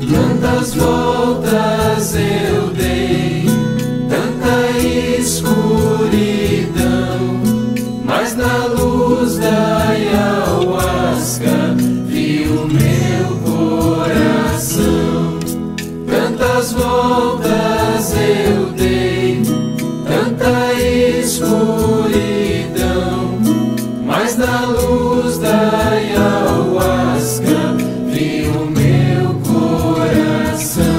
Tantas voltas eu dei, tanta escuridão, mas na luz da ayahuasca vi o meu coração. Tantas voltas eu dei, tanta escuridão, mas na luz da ayahuasca vi o meu coração.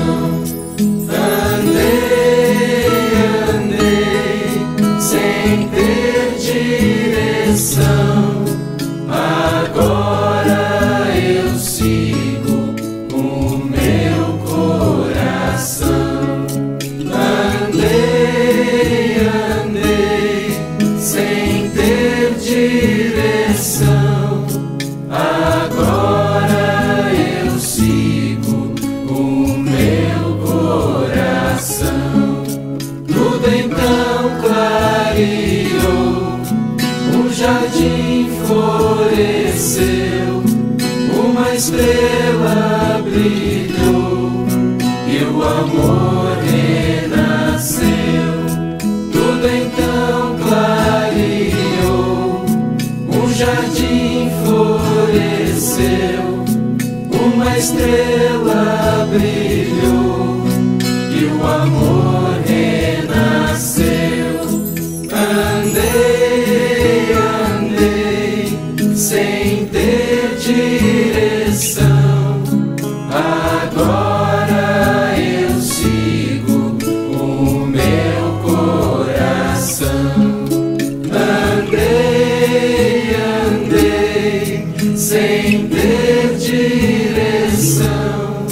Andei sem ter direção, agora eu sigo o meu coração. Andei sem ter direção, agora eu sigo o meu coração. Tudo então clareou, o jardim floresceu, uma estrela brilhou e o amor renasceu. Tudo então clareou, o jardim floresceu, uma estrela brilhou e o amor renasceu. Andei sem ter direção, agora eu sigo o meu coração. Andei sem ter direção,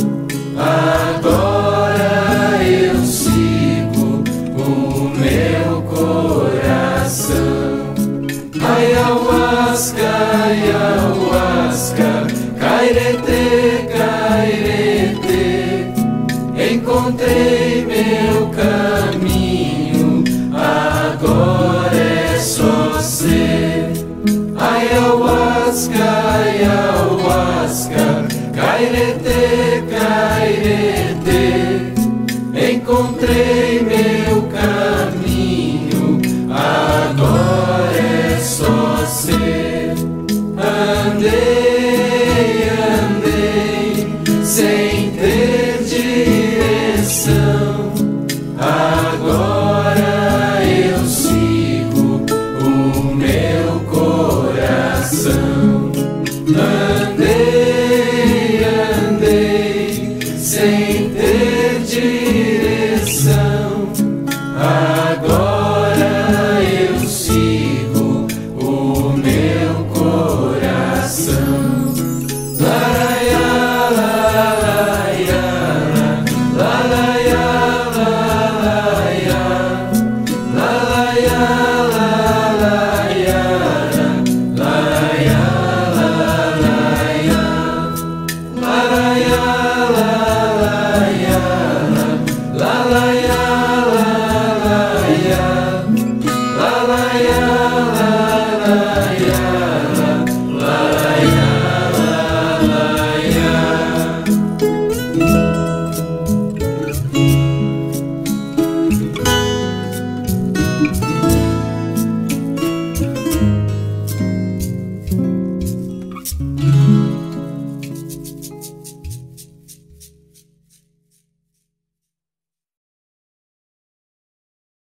agora eu sigo o meu coração. Ayahuasca, ayahuasca, cairete, cairete, encontrei meu caminho, agora é só ser. Ayahuasca, ayahuasca, cairete, cairete, encontrei meu caminho, agora é só ser. Andei sem ter direção, agora eu sigo o meu coração. Andei sem ter direção, agora eu sigo o meu coração. Laraia, laraia, laraia, laraia, laraia, laraia, laraia, laraia, laraia.